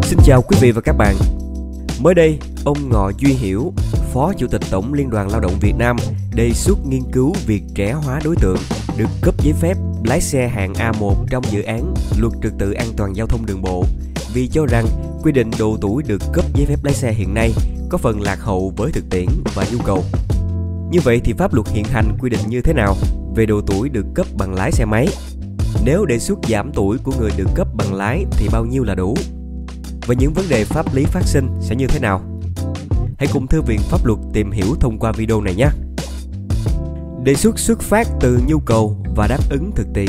Xin chào quý vị và các bạn. Mới đây, ông Ngọ Duy Hiểu, Phó Chủ tịch Tổng Liên đoàn Lao động Việt Nam đề xuất nghiên cứu việc trẻ hóa đối tượng được cấp giấy phép lái xe hạng A1 trong dự án Luật Trật tự an toàn giao thông đường bộ, vì cho rằng quy định độ tuổi được cấp giấy phép lái xe hiện nay có phần lạc hậu với thực tiễn và nhu cầu. Như vậy thì pháp luật hiện hành quy định như thế nào về độ tuổi được cấp bằng lái xe máy? Nếu đề xuất giảm tuổi của người được cấp bằng lái thì bao nhiêu là đủ? Và những vấn đề pháp lý phát sinh sẽ như thế nào? Hãy cùng Thư viện Pháp luật tìm hiểu thông qua video này nhé! Đề xuất xuất phát từ nhu cầu và đáp ứng thực tiễn.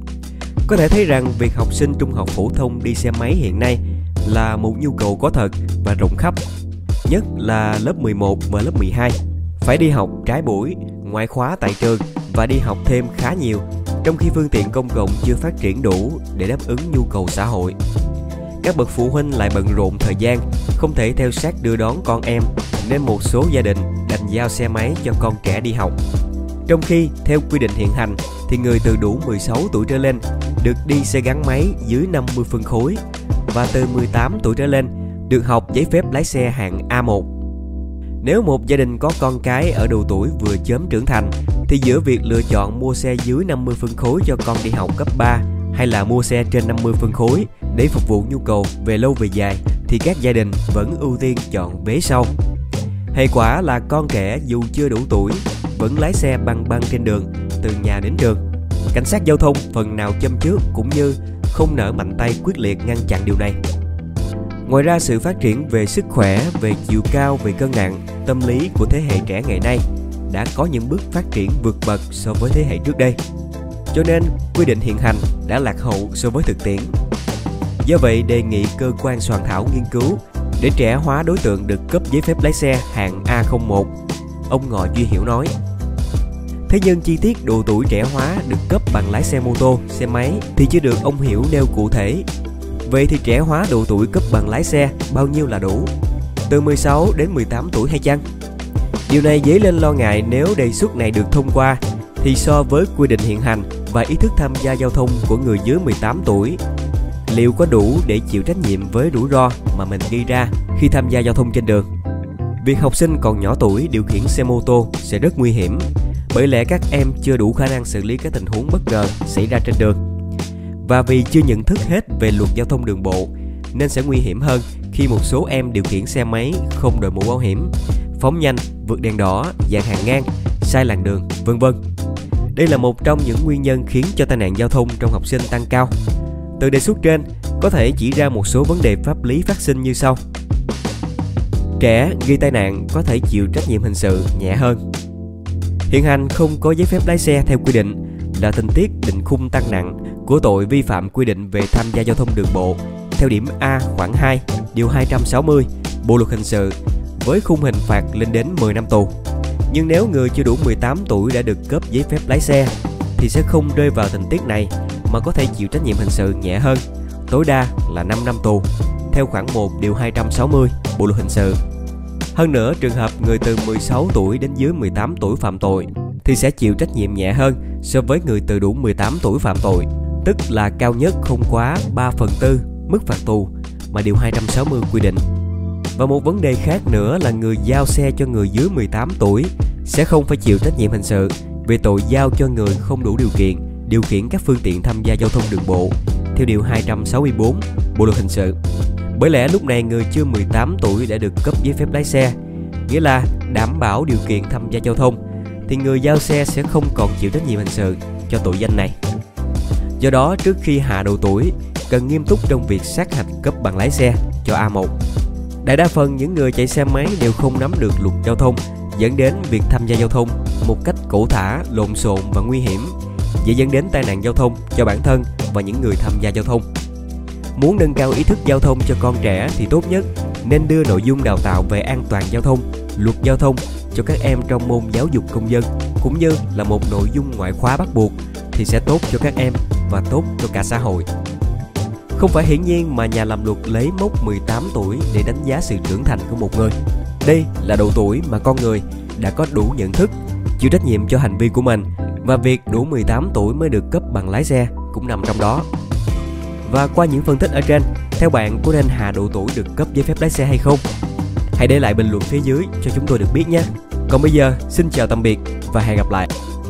Có thể thấy rằng việc học sinh trung học phổ thông đi xe máy hiện nay là một nhu cầu có thật và rộng khắp, nhất là lớp 11 và lớp 12. Phải đi học trái buổi, ngoại khóa tại trường và đi học thêm khá nhiều, trong khi phương tiện công cộng chưa phát triển đủ để đáp ứng nhu cầu xã hội. Các bậc phụ huynh lại bận rộn thời gian, không thể theo sát đưa đón con em, nên một số gia đình đành giao xe máy cho con trẻ đi học. Trong khi, theo quy định hiện hành, thì người từ đủ 16 tuổi trở lên được đi xe gắn máy dưới 50 phân khối và từ 18 tuổi trở lên được học giấy phép lái xe hạng A1. Nếu một gia đình có con cái ở độ tuổi vừa chớm trưởng thành, thì giữa việc lựa chọn mua xe dưới 50 phân khối cho con đi học cấp 3 hay là mua xe trên 50 phân khối để phục vụ nhu cầu về lâu về dài, thì các gia đình vẫn ưu tiên chọn vế sau. Hệ quả là con trẻ dù chưa đủ tuổi vẫn lái xe băng băng trên đường từ nhà đến trường. Cảnh sát giao thông phần nào châm chước cũng như không nỡ mạnh tay quyết liệt ngăn chặn điều này. Ngoài ra, sự phát triển về sức khỏe, về chiều cao, về cân nặng, tâm lý của thế hệ trẻ ngày nay đã có những bước phát triển vượt bậc so với thế hệ trước đây. Cho nên, quy định hiện hành đã lạc hậu so với thực tiễn. Do vậy, đề nghị cơ quan soạn thảo nghiên cứu để trẻ hóa đối tượng được cấp giấy phép lái xe hạng A01, ông Ngọ Duy Hiểu nói. Thế nhưng chi tiết độ tuổi trẻ hóa được cấp bằng lái xe mô tô, xe máy thì chưa được ông Hiểu nêu cụ thể. Vậy thì trẻ hóa độ tuổi cấp bằng lái xe bao nhiêu là đủ? Từ 16 đến 18 tuổi hay chăng? Điều này dấy lên lo ngại nếu đề xuất này được thông qua, thì so với quy định hiện hành và ý thức tham gia giao thông của người dưới 18 tuổi, liệu có đủ để chịu trách nhiệm với rủi ro mà mình gây ra khi tham gia giao thông trên đường? Việc học sinh còn nhỏ tuổi điều khiển xe mô tô sẽ rất nguy hiểm, bởi lẽ các em chưa đủ khả năng xử lý các tình huống bất ngờ xảy ra trên đường. Và vì chưa nhận thức hết về luật giao thông đường bộ, nên sẽ nguy hiểm hơn khi một số em điều khiển xe máy không đội mũ bảo hiểm, phóng nhanh, vượt đèn đỏ, dàn hàng ngang, sai làn đường, vân vân. Đây là một trong những nguyên nhân khiến cho tai nạn giao thông trong học sinh tăng cao. Từ đề xuất trên, có thể chỉ ra một số vấn đề pháp lý phát sinh như sau. Trẻ gây tai nạn có thể chịu trách nhiệm hình sự nhẹ hơn. Hiện hành không có giấy phép lái xe theo quy định là tình tiết định khung tăng nặng của tội vi phạm quy định về tham gia giao thông đường bộ theo điểm A khoản 2, điều 260 Bộ luật hình sự, với khung hình phạt lên đến 10 năm tù. Nhưng nếu người chưa đủ 18 tuổi đã được cấp giấy phép lái xe thì sẽ không rơi vào tình tiết này, mà có thể chịu trách nhiệm hình sự nhẹ hơn, tối đa là 5 năm tù, theo khoản 1 điều 260 Bộ luật hình sự. Hơn nữa, trường hợp người từ 16 tuổi đến dưới 18 tuổi phạm tội thì sẽ chịu trách nhiệm nhẹ hơn so với người từ đủ 18 tuổi phạm tội, tức là cao nhất không quá 3/4 mức phạt tù mà điều 260 quy định. Và một vấn đề khác nữa là người giao xe cho người dưới 18 tuổi sẽ không phải chịu trách nhiệm hình sự về tội giao cho người không đủ điều kiện điều khiển các phương tiện tham gia giao thông đường bộ theo điều 264 Bộ luật hình sự. Bởi lẽ lúc này người chưa 18 tuổi đã được cấp giấy phép lái xe, nghĩa là đảm bảo điều kiện tham gia giao thông, thì người giao xe sẽ không còn chịu trách nhiệm hình sự cho tội danh này. Do đó, trước khi hạ độ tuổi, cần nghiêm túc trong việc sát hạch cấp bằng lái xe cho A1. Đại đa phần những người chạy xe máy đều không nắm được luật giao thông, dẫn đến việc tham gia giao thông một cách cẩu thả, lộn xộn và nguy hiểm, dễ dẫn đến tai nạn giao thông cho bản thân và những người tham gia giao thông. Muốn nâng cao ý thức giao thông cho con trẻ thì tốt nhất nên đưa nội dung đào tạo về an toàn giao thông, luật giao thông cho các em trong môn giáo dục công dân, cũng như là một nội dung ngoại khóa bắt buộc, thì sẽ tốt cho các em và tốt cho cả xã hội. Không phải hiển nhiên mà nhà làm luật lấy mốc 18 tuổi để đánh giá sự trưởng thành của một người. Đây là độ tuổi mà con người đã có đủ nhận thức, chịu trách nhiệm cho hành vi của mình, và việc đủ 18 tuổi mới được cấp bằng lái xe cũng nằm trong đó. Và qua những phân tích ở trên, Theo bạn có nên hạ độ tuổi được cấp giấy phép lái xe hay không? Hãy để lại bình luận phía dưới cho chúng tôi được biết nhé. Còn bây giờ, xin chào tạm biệt và hẹn gặp lại.